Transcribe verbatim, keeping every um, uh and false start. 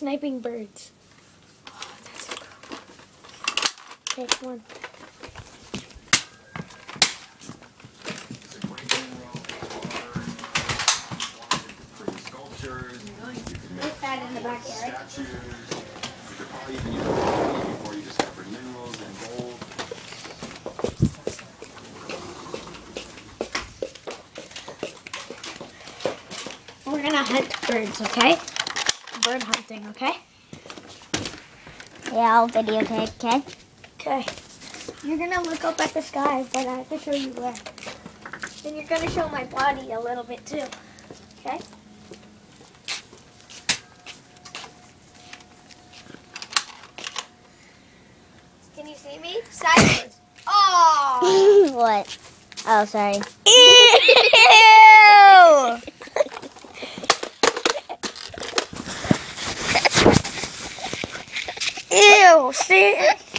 sniping birds. Oh, that's so cool. Okay, come on. Put that in the backyard. Statues. You could probably even use it before you discovered minerals and gold. We're gonna hunt birds, okay? Bird hunting, okay? Yeah, I'll videotape, okay? Okay. You're gonna look up at the sky, but I have to show you where. And you're gonna show my body a little bit too, okay? Can you see me? Sideways. Oh! What? Oh, sorry. Ew! Ew! See?